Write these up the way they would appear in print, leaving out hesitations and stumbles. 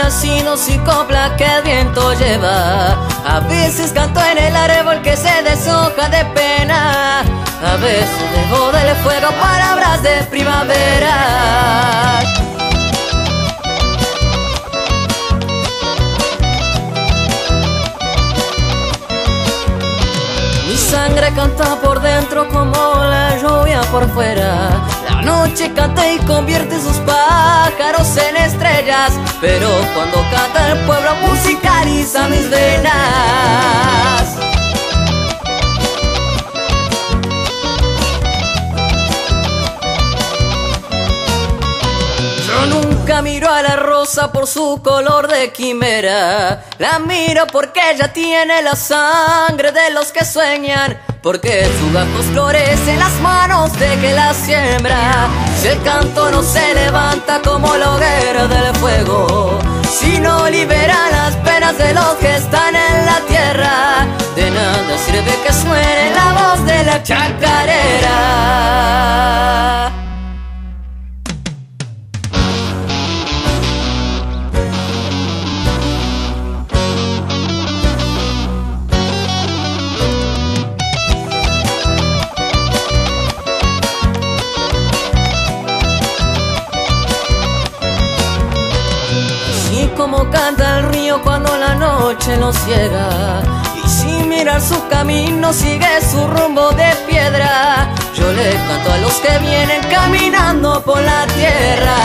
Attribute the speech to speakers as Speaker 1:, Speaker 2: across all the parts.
Speaker 1: pedacito y copla que el viento lleva. A veces canto en el árbol que se deshoja de pena. A veces dejo del fuego palabras de primavera. Mi sangre canta por dentro como la lluvia por fuera. La noche canta y convierte sus pájaros en estrellas. Pero cuando canta el pueblo musicaliza mis venas. Yo nunca miro a la rosa por su color de quimera. La miro porque ella tiene la sangre de los que sueñan, porque su gajos florece en las manos de que la siembra. Si el canto no se levanta como la hoguera del fuego, si no libera las penas de los que están en la tierra, de nada sirve que suene la voz de la chacarera. Como canta el río cuando la noche nos ciega, y sin mirar su camino sigue su rumbo de piedra. Yo le canto a los que vienen caminando por la tierra.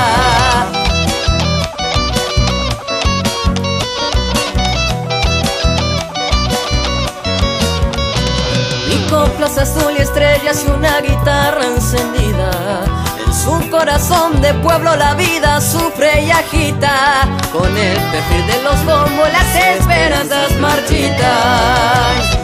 Speaker 1: Mi copla es azul y estrellas y una guitarra encendida. Un corazón de pueblo la vida sufre y agita, con el perfil de los bombos las esperanzas marchitas.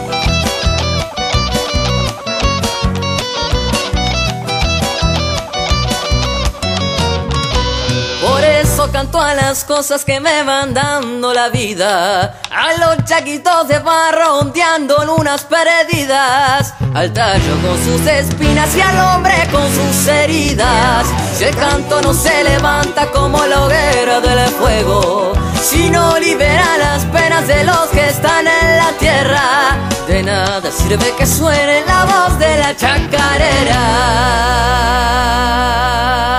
Speaker 1: Por eso canto a las cosas que me van dando la vida, a los chaquitos de barro ondeando lunas perdidas, al tallo con sus espinas y al hombre con sus heridas. Si el canto no se levanta como la hoguera del fuego, si no libera las penas de los que están en la tierra, de nada sirve que suene la voz de la chacarera.